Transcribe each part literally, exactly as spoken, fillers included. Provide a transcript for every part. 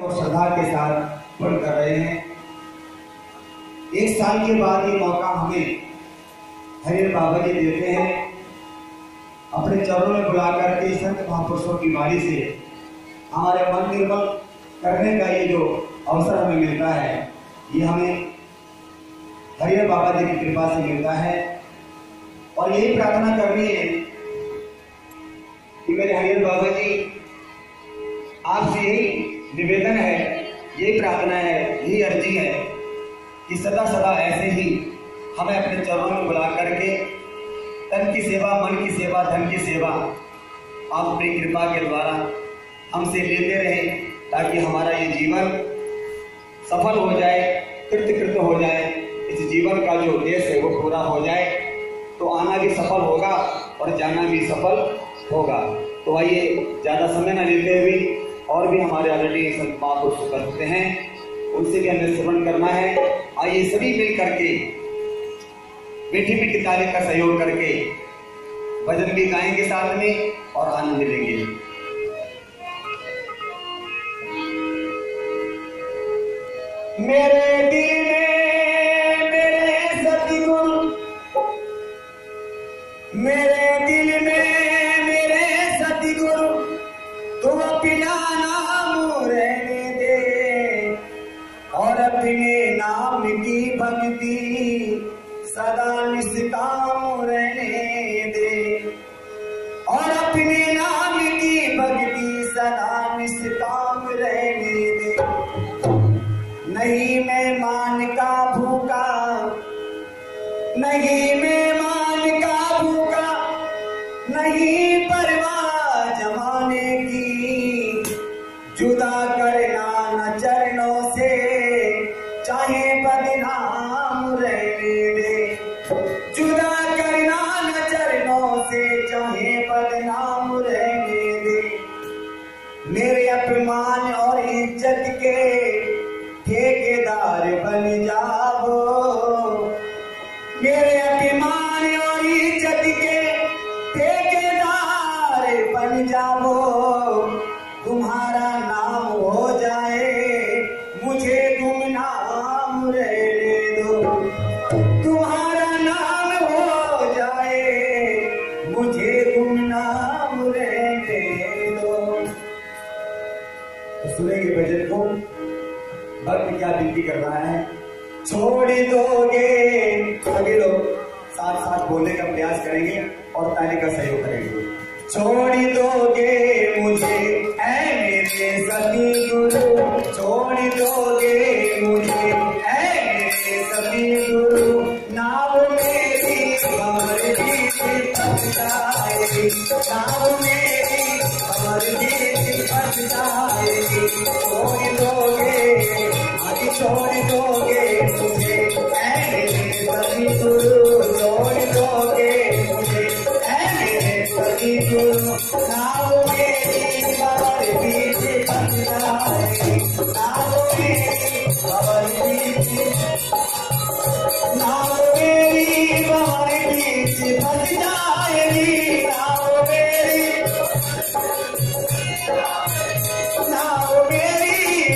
और श्रद्धा के साथ पूर्ण कर रहे हैं। एक साल के बाद ये मौका हमें हरिहर बाबा जी देते हैं, अपने चरणों में बुला करके संत महापुरुषों की वाणी से हमारे मन निर्मल करने का ये जो अवसर हमें मिलता है, ये हमें हरिहर बाबा जी की कृपा से मिलता है। और यही प्रार्थना करनी है कि मेरे हरिहर बाबा जी, आपसे यही निवेदन है, यही प्रार्थना है, यही अर्जी है कि सदा सदा ऐसे ही हमें अपने चरणों में बुला करके तन की सेवा, मन की सेवा, धन की सेवा आप अपनी कृपा के द्वारा हमसे लेते रहें, ताकि हमारा ये जीवन सफल हो जाए, कृतकृत हो जाए। इस जीवन का जो उद्देश्य है वो पूरा हो जाए, तो आना भी सफल होगा और जाना भी सफल होगा। तो आइए ज़्यादा समय न लेते हुए, और भी हमारे ऑलरेडी संत महापुरुष करते हैं, उनसे भी हमें श्रवण करना है। आइए सभी मिल करके मीठी मीठी ताली का सहयोग करके भजन भी गाएंगे साथ में और आनंद लेंगे। मेरे दिल में मेरे सतगुरु, मेरे दिल में मेरे सतगुरु, तुम अपना नाम रहने दे और अपने नाम की भक्ति सदा निष्काम रहने दे, और अपने नाम की भक्ति सदा निष्काम रहने दे। नहीं मैं मान का भूखा, नहीं मैं मान का भूखा, नहीं परवाह जमाने की, जुदा करना न चरणों से चाहे बदनाम रहने दे, जुदा करना न चरणों से चाहे बदनाम रहने दे। मेरे अपमान और इज्जत के ठेकेदार बन जाओ, मेरे अपमान और इज्जत के ठेकेदार बन जाओ। तुम्हारा नाम हो जाए मुझे गुमनाम रहने दो, तुम्हारा नाम हो जाए मुझे गुमनाम रहने दो। तो सुनेंगे भजन को, भक्त क्या विनती कर रहा है। छोड़ दोगे, सभी लोग साथ साथ बोलने का प्रयास करेंगे और ताली का सहयोग करेंगे। छोड़ दोगे मुझे ऐ मेरे सभी गुरु, छोड़ दोगे मुझे ऐ मेरे सभी गुरु, नाव मेरी भंवर बीच फंस जाएगी, नाव मेरी भंवर बीच फंस जाएगी। छोड़ दोगे, आगे छोड़ दोगे मुझे ऐ मेरे सभी गुरु, छोड़ दोगे मुझे ऐ मेरे सभी गुरु, नाव मेरी भंवर बीच फंस जाएगी, नाव मेरी भंवर बीच, नाव मेरी भंवर बीच फंस जाएगी, नाव मेरी, नाव मेरी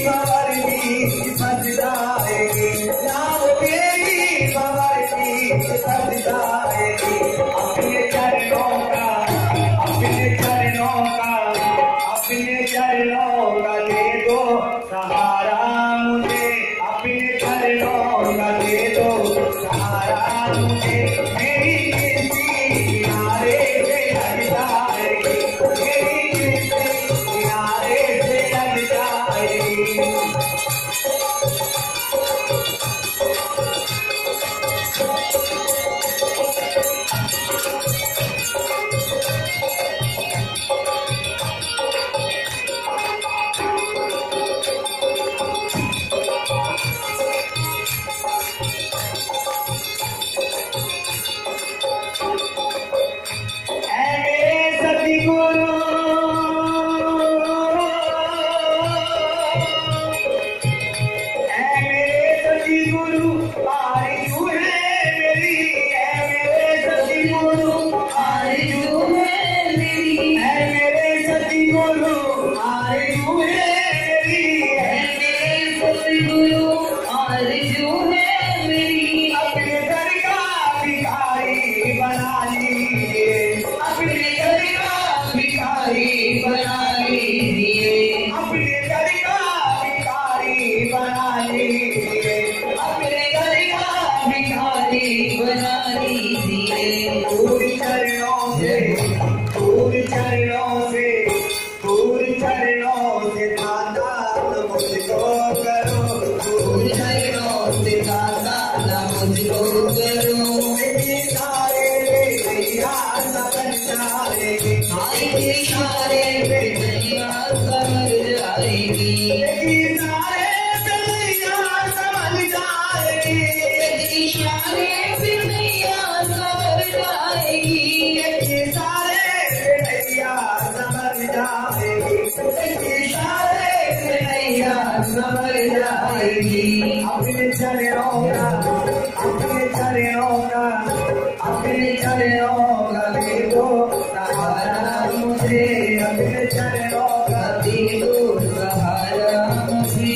अपने चरणों का अपने चरणों का अपने चरणों का दे दो सहारा मुझे, अपने चरणों का दे दो सहारा मुझे।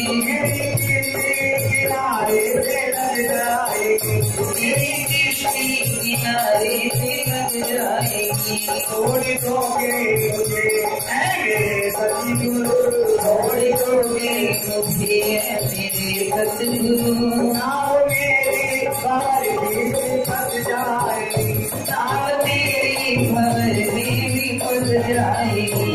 किनारे से लग जाएगी, किनारे से लग जाएगी, छोड़ दोगे मुझे ऐ मेरे सतगुरु, छोड़ दोगे मुझे ऐ मेरे सतगुरु। नाव मेरी भंवर में भी फंस जाएगी, नाव मेरी भंवर में भी फंस जाएगी।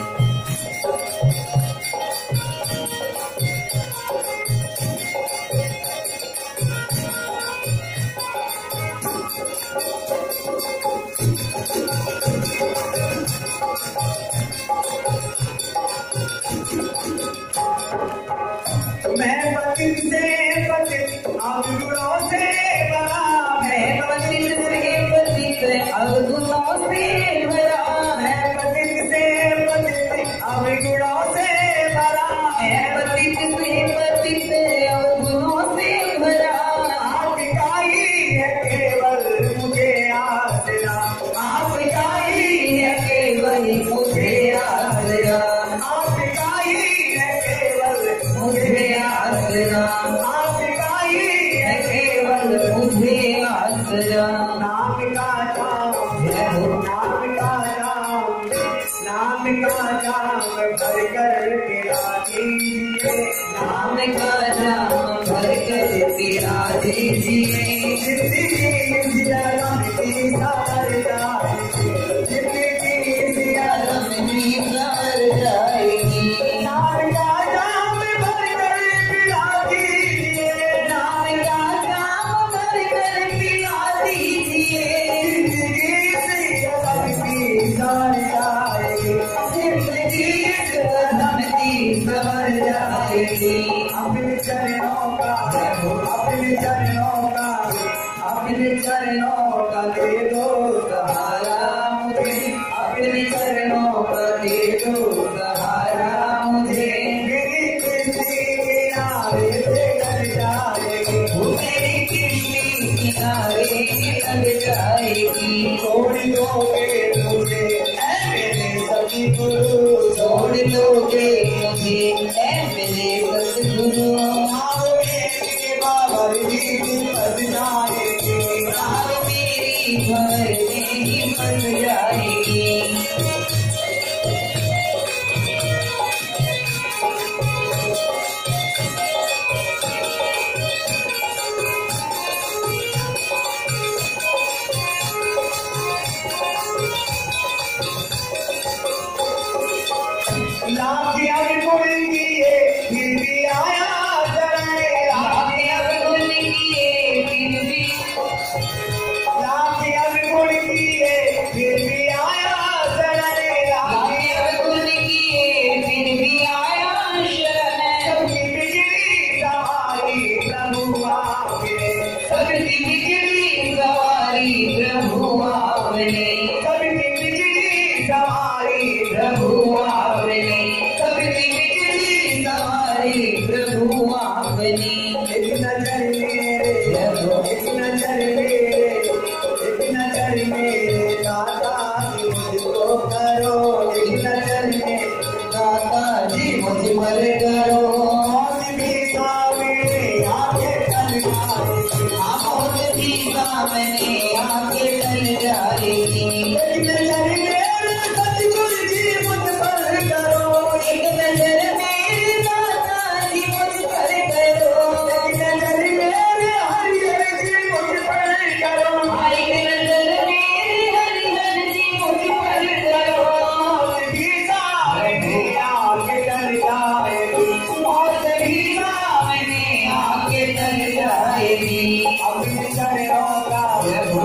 मैं पतित से पतित अवगुणों से भरा, मैं पतित से पतित अवगुणों से भरा, मैं पतित से पतित अवगुणों से भरा, मैं पतित से पतित अवगुणों से भरा। आपका ही है केवल मुझे आसरा, आपका ही है केवल मुझे आसरा, आपका ही है केवल मुझे आसरा, आपका ही है केवल मुझे आसरा। नाम का नाम नाम का नाम नाम का नाम भर कर पिला दीजिए, नाम का नाम भर कर पिला दीजिए। जिंदगी जियारम की सार जाएगी, जिंदगी जियारम की सार जाएगी। नाम का नाम भर कर पिला दीजिए, नाम का नाम भर कर पिला दीजिए। जिंदगी जियारम की सार जाएगी, जिंदगी जियारम की सार जाएगी। अपने चरणों का अपने चरणों का अपने चरणों का दे दो सहारा मुझे, अपने चरणों का दे दो सहारा मुझे। मेरी किस्ती किनारे से लग जाएगी, मेरी किस्ती किनारे लग जाएगी, छोड़ दोगे मुझे ऐ मेरे सतगुरु, छोड़ दोगे मुझे ऐ मेरे सतगुरु। नाव मेरी भंवर में भी फंस जाएगी, नाव मेरी भंवर में भी फंस जाएगी। लाख अवगुण किए फिर भी आया शरण, लाख अवगुण किए फिर भी लाख अवगुण किए फिर भी आया शरण, लाख अवगुण किए फिर भी आया शरण। सबकी बिगड़ी सवारी प्रभु आपने, सबकी बिगड़ी सवारी प्रभु आपने, सबकी बिगड़ी सवारी प्रभु आपने, सबकी बिगड़ी सवारी प्रभु आपने। एक नजर मेरे एक नजर मेरे एक नजर मेरे दाता जी मुझको करो, एक नजर मेरे दाता जी मुझ पर करो। मौत भी सामने आके टल जाएगी, मौत भी सामने आके टल जाएगी। एक नजर मेरे सतगुरु जी मुझ पर करो, एक नजर मेरे दाता जी मुझ पर करो, एक नजर मेरे हरिहर जी मुझ पर करो, एक नजर मेरे हरिहर जी मुझ पर करो। मौत भी सामने आके टल जाएगी, मौत भी सामने आके टल जाएगी। अपने चरणों का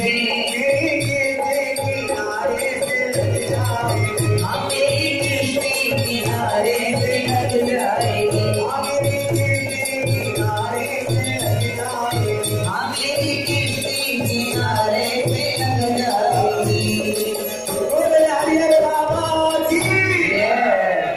श्री